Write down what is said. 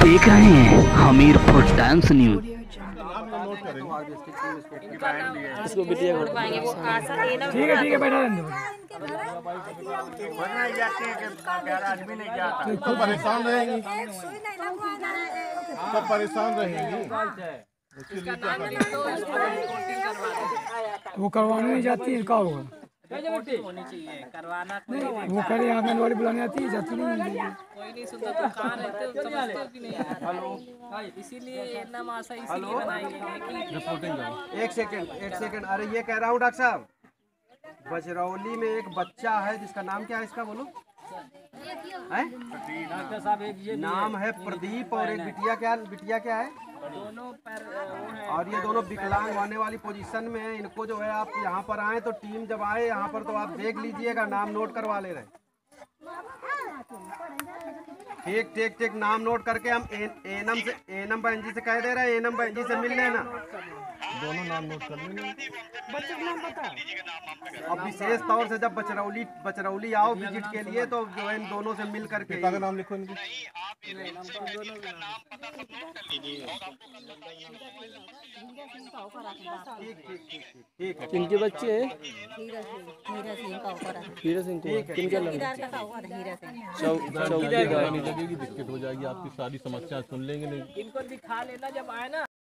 देख रहे हैं हमीरपुर टाइम्स न्यूज। इसको बिटिया को ठीक है बैठा रहने दो। तो परेशान रहेंगी, तो परेशान रहेंगी। वो करवाने नहीं जाती है, क्या होगा? होनी चाहिए करवाना कोई वो करे आंगनवाड़ी बुलाने आती है, जाती नहीं है। कोई नहीं सुनता तो कहाँ रहते हो, समझते हो कि नहीं यार। इसीलिए नाम आशा इसीलिए बनाई गई है कि एक सेकंड। अरे ये कह रहा हूँ डॉक्टर साहब, बजरौली में एक बच्चा है जिसका नाम क्या है इसका बोलो? डॉक्टर साहब एक ये नाम है प्रदीप और एक बिटिया क्या है? दोनों पैर और ये दोनों विकलांग होने वाली पोजीशन में है। इनको जो है आप यहाँ पर आए तो टीम जब आए यहाँ पर तो आप देख लीजिएगा, नाम नोट करवा ले रहे। ठीक नाम नोट करके हम एनम बहन जी से कह दे रहे हैं, एनम बहन जी से मिल लेना। दोनों नाम नोट कर लेंगे। और विशेष तौर से जब बचरौली आओ विजिट के लिए तो जो है इन दोनों से मिल करके पिता का नाम लिखो इनकी। ठीक है। किनके बच्चे हैं? हीरा सिंह का ऊपर है। हीरा सिंह को किनका लगा? चौकीदार का हुआ था हीरा सिंह। चौकीदार लगेगी, दिक्कत हो जाएगी, आपकी सारी समस्या सुन लेंगे नहीं। इनको दिखा लेना जब आए ना।